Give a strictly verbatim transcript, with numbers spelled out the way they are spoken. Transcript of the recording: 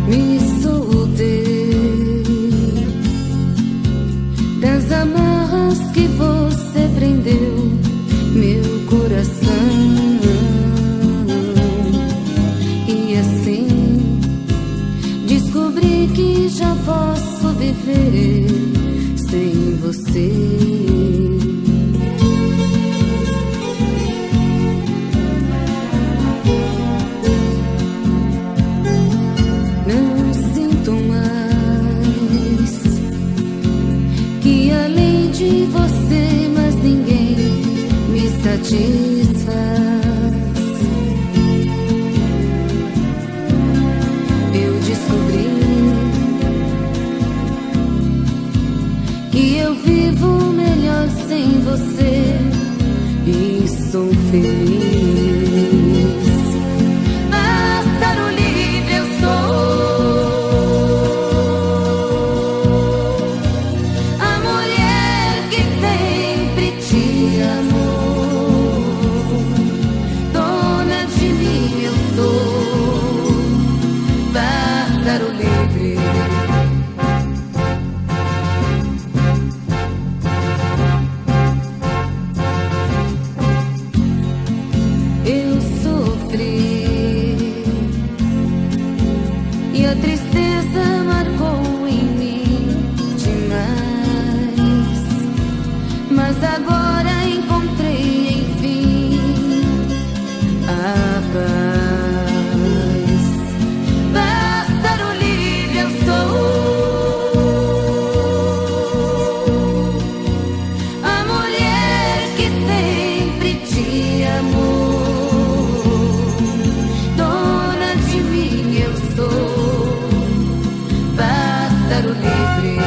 Me soltei das amarras que você prendeu meu coração, e assim descobri que já posso viver sem você. De você, mas ninguém me satisfaz. Eu descobri que eu vivo melhor sem você e sou feliz. Pássaro livre eu sou. E a tristeza marcou em mim demais, mas agora encontrei enfim a paz. Pássaro livre eu sou, a mulher que sempre te amou. Dona de mim eu sou, pássaro livre.